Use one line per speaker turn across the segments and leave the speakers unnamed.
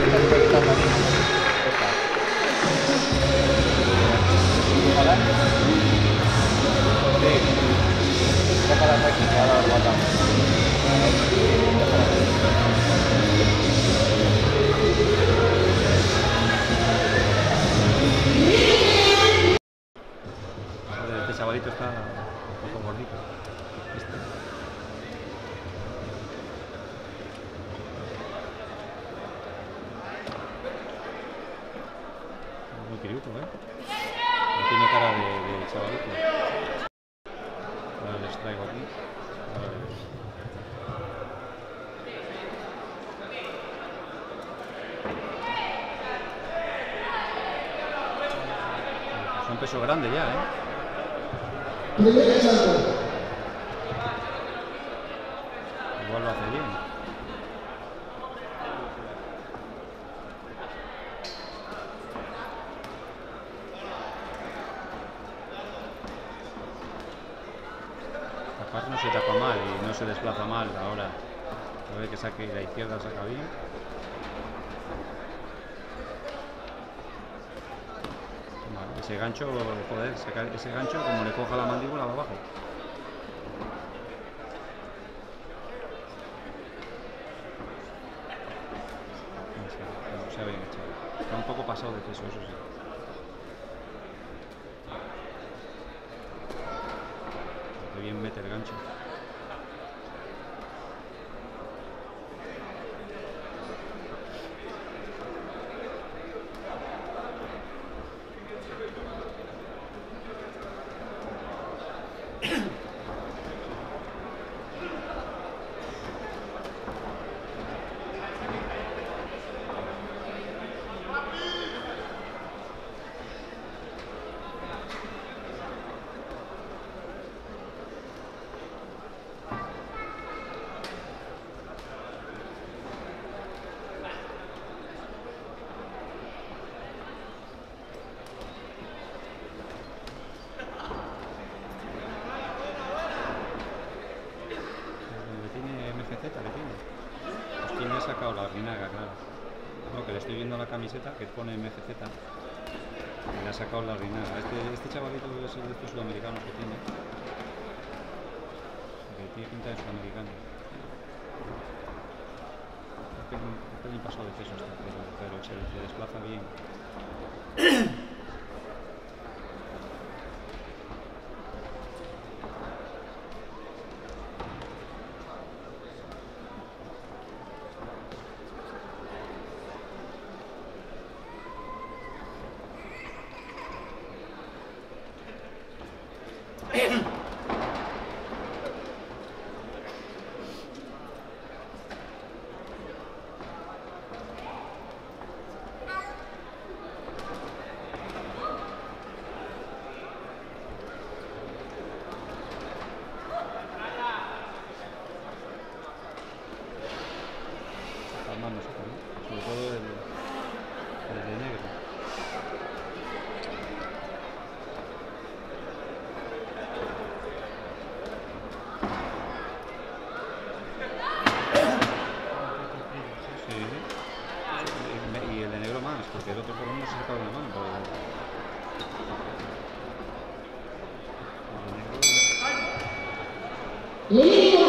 Este chavalito está un poco gordito. Muy querido, ¿eh? No tiene cara de chavalito. Ahora les traigo aquí. Es un peso grande ya, ¿eh? Igual lo hace bien. Capaz no se tapa mal y no se desplaza mal ahora. A ver que saque la izquierda, saca bien. Vale, ese gancho, joder, ese gancho como le coja la mandíbula va abajo. No, se ha bien echado. Está un poco pasado de peso, eso sí. Qué bien mete el gancho. Sacado la Rinaga, claro. No, que le estoy viendo la camiseta que pone MFZ y le ha sacado la Rinaga. Este chavalito es el de estos sudamericanos que tiene. Que tiene pinta de sudamericano. Un pelín pasado de peso está, pero se desplaza bien. Sobre todo el de negro. Sí. Y el de negro más, porque el otro por lo menos se ha sacado una mano. El de negro...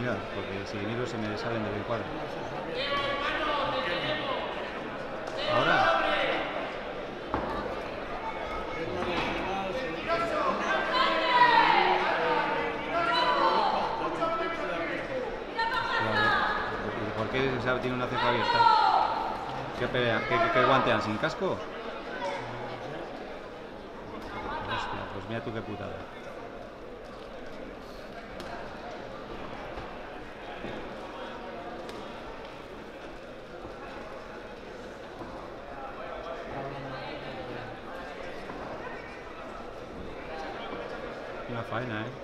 mirad, porque si miro se me salen del encuadre. Ahora. ¿Por qué tiene una ceja abierta? ¿Qué pelean? ¿Qué guantean? ¿Sin casco? Hostia, pues mira tú qué putada. Una faena, ¿eh?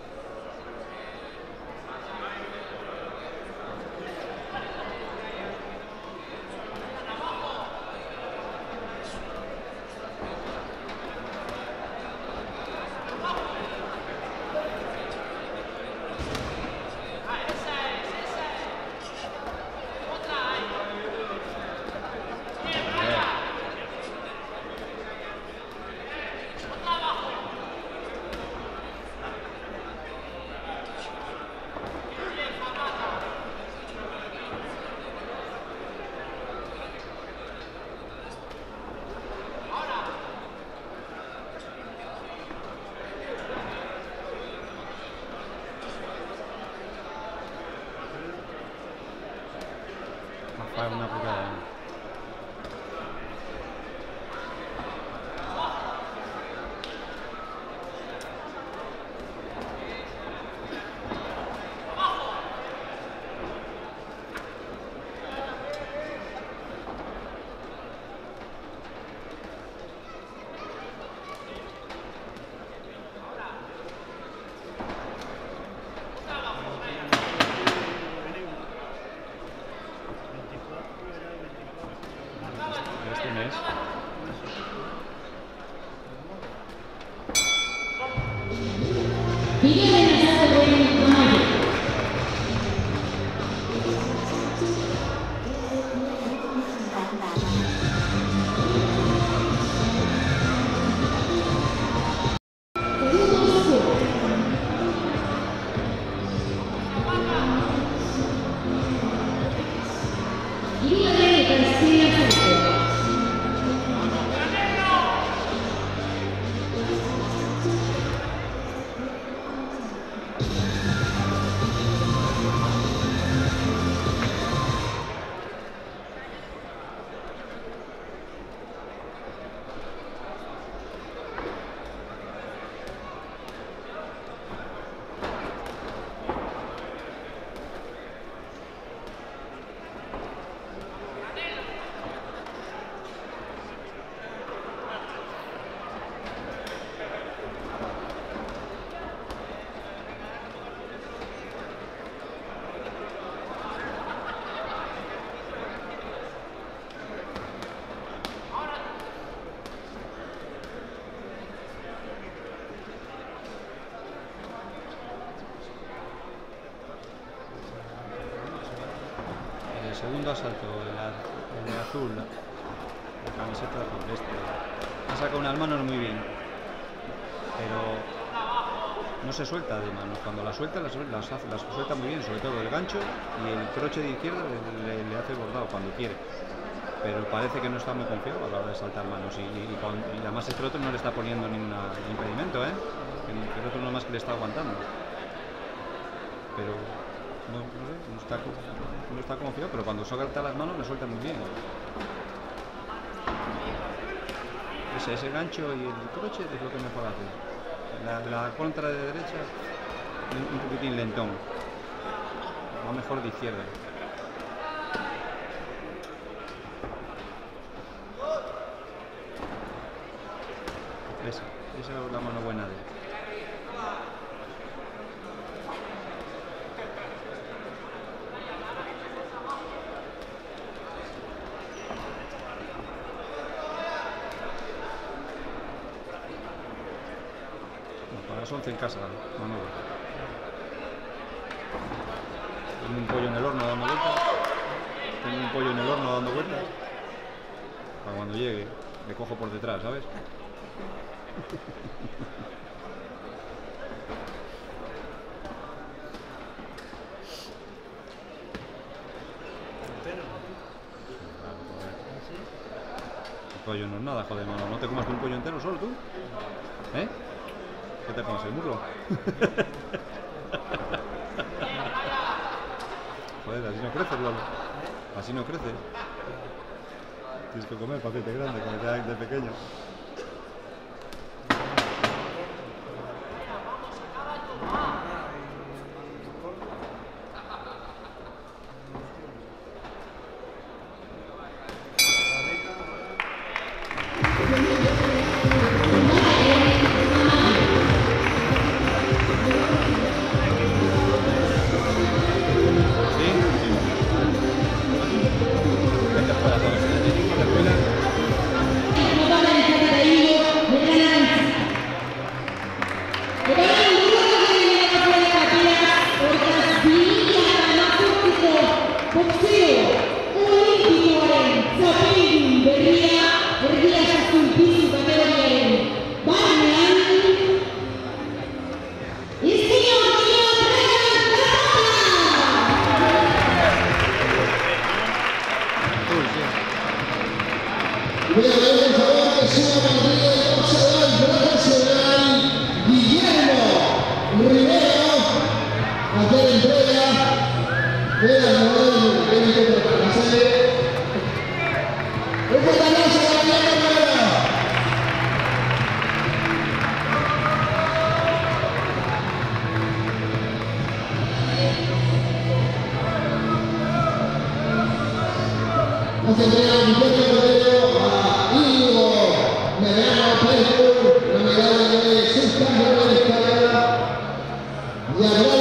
Una putada. Este mes. Segundo asalto, el de azul, la camiseta azul, ha sacado unas manos muy bien, pero no se suelta de manos. Cuando las suelta, las suelta muy bien, sobre todo el gancho y el croche de izquierda le hace bordado cuando quiere, pero parece que no está muy confiado a la hora de saltar manos y además el otro no le está poniendo ningún impedimento, que el otro no más que le está aguantando, pero no está confiado, pero cuando suelta las manos le suelta muy bien. Ese gancho y el croche es lo que mejor hace. La contra de derecha un poquitín lentón, va mejor de izquierda. Esa es la mano buena de él. A las 11 en casa, Manolo. Tengo un pollo en el horno dando vueltas. Para cuando llegue, le cojo por detrás, ¿sabes? pollo no es nada, joder, mano. ¿No te comas tú un pollo entero solo tú? ¿Eh? ¿Qué te comes, el muslo? Joder, así no crece, Lolo. Así no crece. Tienes que comer paquete grande, como te da de pequeño.
Voy a ver, por favor, que suba partida de boxeador profesional Guillermo Rivero. Ayer entrega de la novela de mi contratación. Un fuerte aplauso para Guillermo Rivero. Hace entrega a Guillermo Rivero. La medalla de subcampeón de España y